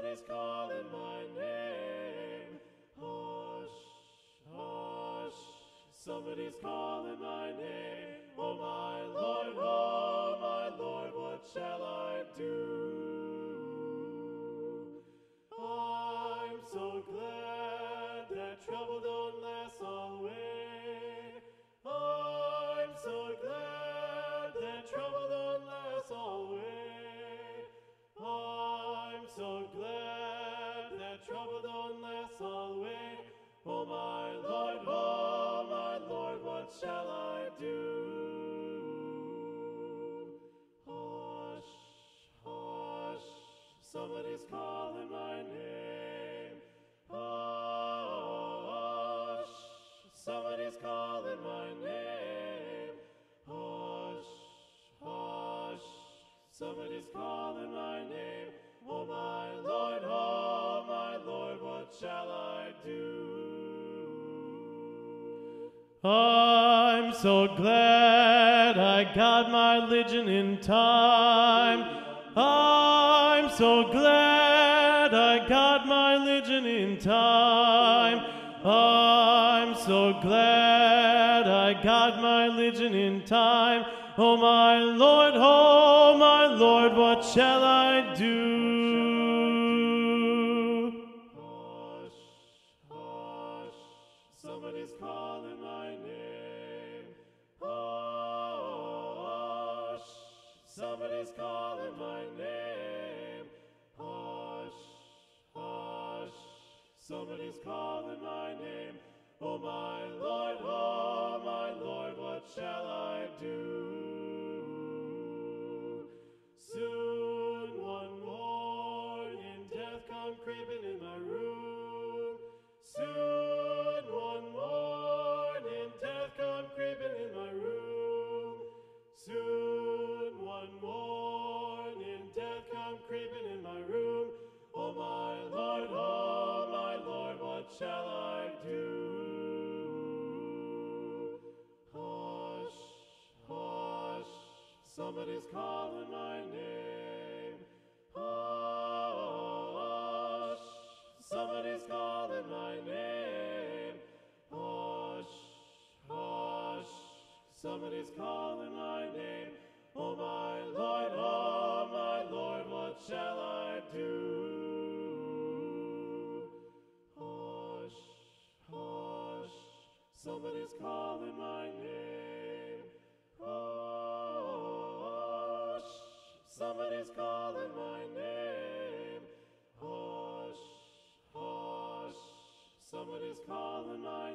Somebody's calling my name. Hush, hush. Somebody's calling my name. Oh my Lord, what shall I do? I'm so glad that trouble don't last always. I'm so glad that trouble don't last always. I'm so glad that trouble don't last always. Oh my Lord, what shall I do? Hush, hush, somebody's calling my name. Hush, somebody's calling my name. Hush, hush, somebody's calling my name. Oh my Lord, what shall I do? I'm so glad I got my religion in time. I'm so glad I got my religion in time. I'm so glad I got my religion in time. Oh my Lord, what shall I do? Hush, hush, somebody's calling my name. Hush, somebody's calling my name. Hush, hush, somebody's calling my name. Oh my Lord, what shall I do? Soon one morning, death come creeping in my room. Soon one morning, death come creeping in my room. Soon one morning, death come creeping in my room. Oh my Lord, what shall I do? Hush, hush, somebody's calling my name. Hush, somebody's calling my name. Hush, hush, somebody's calling my name. Oh my Lord, what shall I do? Hush, hush, somebody's calling my name. Hush, somebody's calling my name. Hush, hush, somebody's calling my